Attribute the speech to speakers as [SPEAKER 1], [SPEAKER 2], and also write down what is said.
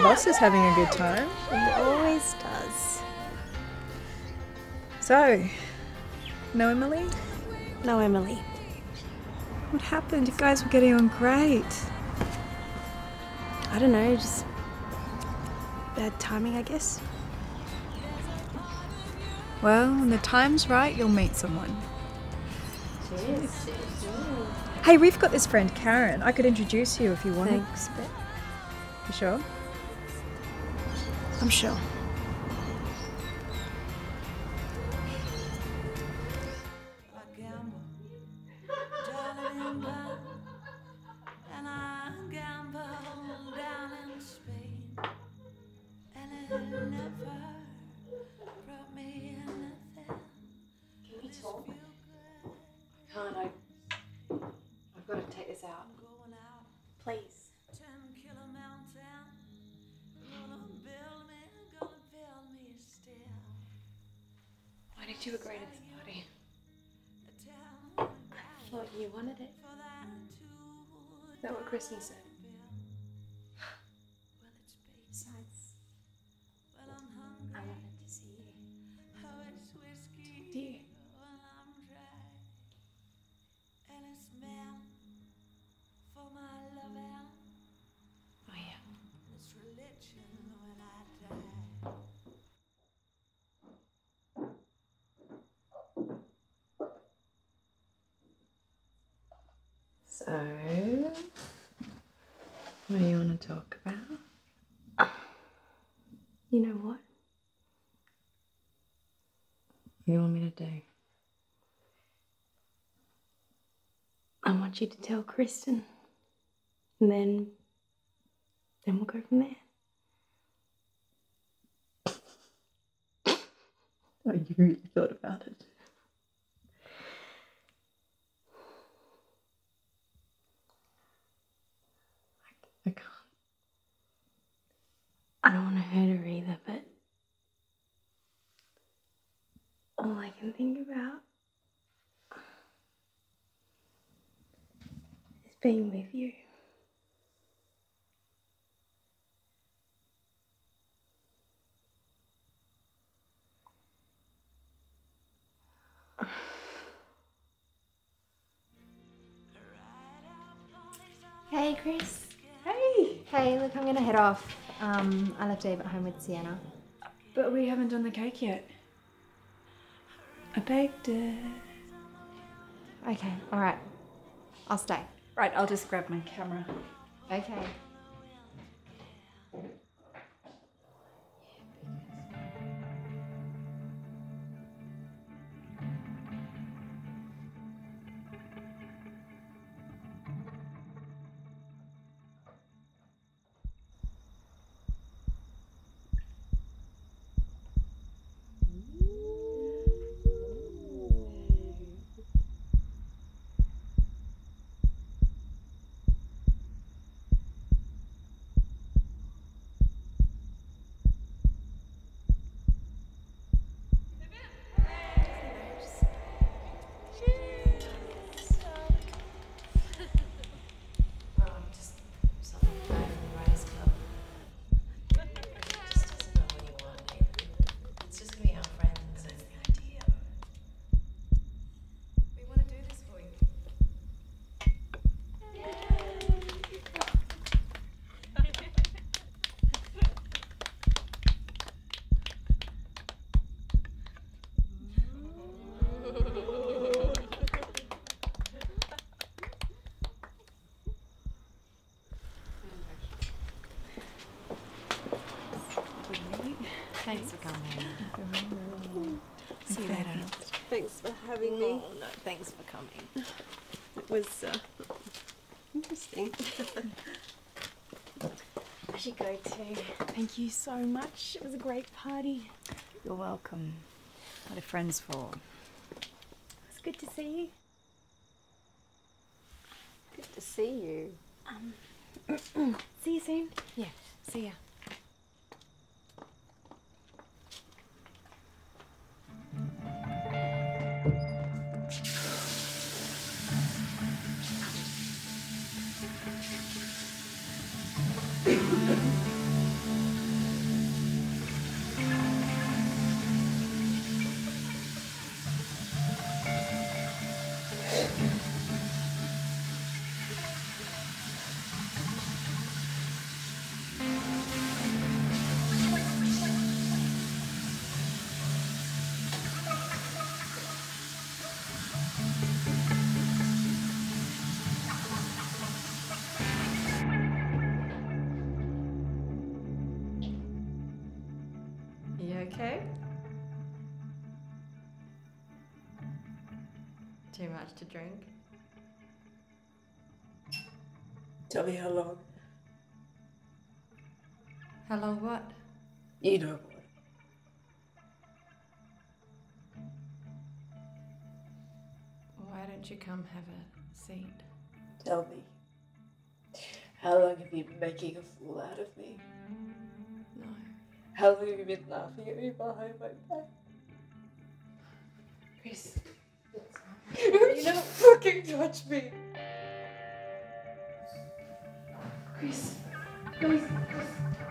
[SPEAKER 1] boss is having a good time.
[SPEAKER 2] He always does.
[SPEAKER 1] So, no Emily?
[SPEAKER 2] No, Emily.
[SPEAKER 1] What happened? You guys were getting on great.
[SPEAKER 2] I don't know, just bad timing, I guess.
[SPEAKER 1] Well, when the time's right, you'll meet someone.
[SPEAKER 2] Cheers.
[SPEAKER 1] Hey, we've got this friend, Karen. I could introduce you if you want.
[SPEAKER 2] Thanks, but
[SPEAKER 1] You sure?
[SPEAKER 2] I'm sure.
[SPEAKER 3] Can't I? I've got to take this out.
[SPEAKER 2] Please.
[SPEAKER 3] Why did you agree to this party? I thought you wanted it. Is that what Kristen said?
[SPEAKER 2] Besides, I wanted to see you.
[SPEAKER 3] Do you? Oh yeah. So, what do you want to talk about?
[SPEAKER 2] You know what?
[SPEAKER 3] What do you want me to do?
[SPEAKER 2] I want you to tell Kristen. And then we'll go from there.
[SPEAKER 3] Oh, you really thought about it. I can't.
[SPEAKER 2] I don't want to hurt her either, but all I can think about is being with you.
[SPEAKER 4] Hey, Chris.
[SPEAKER 1] Hey!
[SPEAKER 4] Hey, look, I'm gonna head off. I left Dave at home with Sienna.
[SPEAKER 1] But we haven't done the cake yet. I baked it.
[SPEAKER 4] Okay, all right. I'll stay.
[SPEAKER 1] Right, I'll just grab my camera.
[SPEAKER 4] Okay.
[SPEAKER 3] Thanks for coming.
[SPEAKER 2] See you later.
[SPEAKER 5] Thanks for having me.
[SPEAKER 2] Oh, no, thanks for coming.
[SPEAKER 5] It was interesting.
[SPEAKER 2] I should go too. Thank you so much. It was a great party.
[SPEAKER 1] You're welcome. What are friends for?
[SPEAKER 2] It's good to see you.
[SPEAKER 5] Good to see you.
[SPEAKER 2] See you soon.
[SPEAKER 3] Yeah, see ya.
[SPEAKER 6] okay? Too much to drink?
[SPEAKER 7] Tell me how long.
[SPEAKER 6] How long what?
[SPEAKER 7] You know what.
[SPEAKER 6] Why don't you come have a seat?
[SPEAKER 7] Tell me. How long have you been making a fool out of me?
[SPEAKER 6] No.
[SPEAKER 7] How long have you been laughing at me behind my back? Chris. You don't fucking touch me.
[SPEAKER 1] Chris. Chris.